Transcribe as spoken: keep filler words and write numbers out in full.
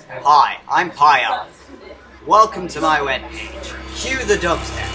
Hi, I'm Piiavc. Welcome to my webpage. Cue the dubstep.